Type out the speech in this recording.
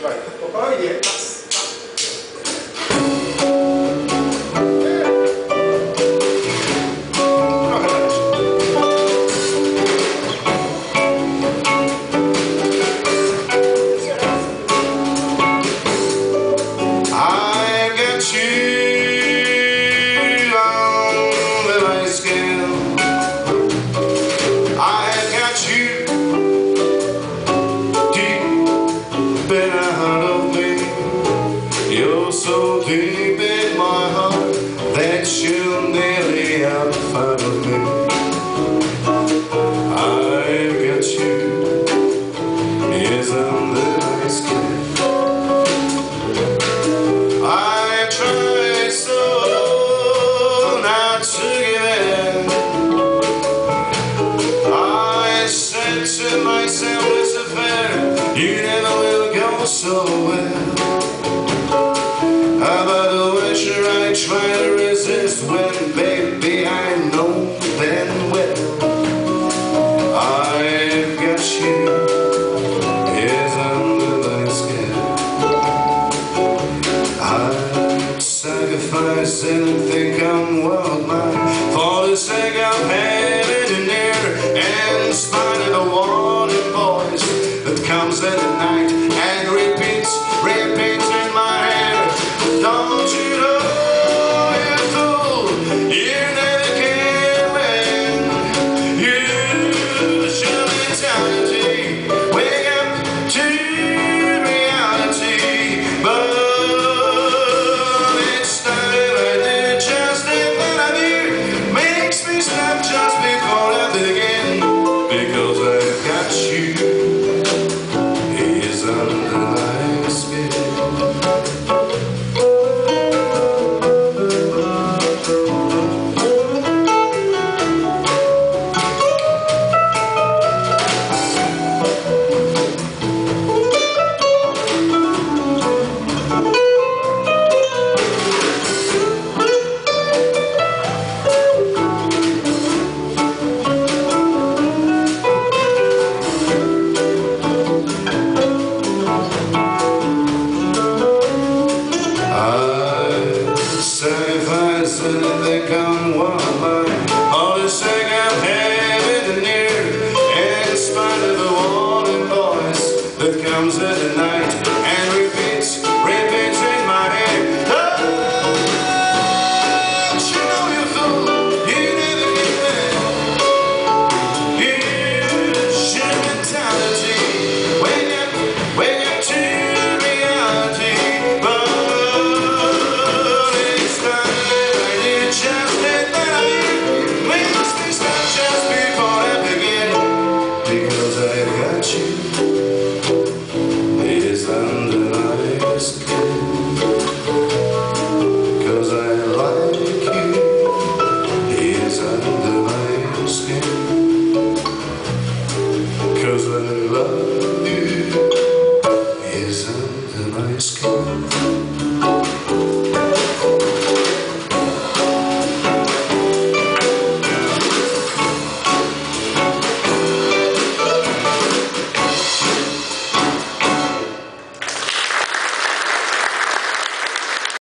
Słuchaj, spokojnie. So deep in my heart that you're nearly out of me. I've got you, isn't that nice kid? I try so not to give in. I said to myself, it's a fair, you never will go so well. But the wish I try to resist when, baby, I know then well I've got you, isn't the nice kid? I'd sacrifice anything I'm worth mine for the sake of having you near, and in spite of the warning voice that comes at the night and repeats in my head. Don't you know, you fool, you never can win. You should mentality, wake up to reality. But it's time I did just in front of you, makes me stop just before I begin. Because I've got you, he's under my skin. Sacrifice anything come one of mine for the sake of having it near, in spite of the warning voice that comes at the night.